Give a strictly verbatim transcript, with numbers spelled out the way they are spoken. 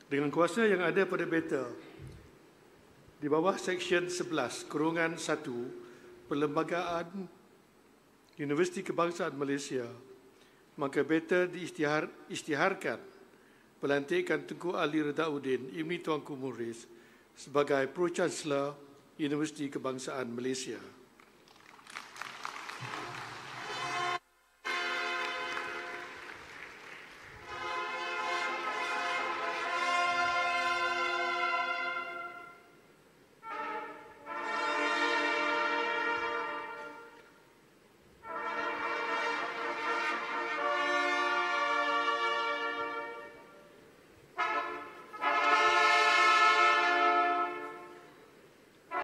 Dengan kuasa yang ada pada beta di bawah Seksyen sebelas kurungan satu Perlembagaan Universiti Kebangsaan Malaysia, maka beta diisytihar, isytiharkan pelantikan Tunku Ali Redhauddin, Ibni Tuanku Muhriz sebagai Pro-Canselor Universiti Kebangsaan Malaysia.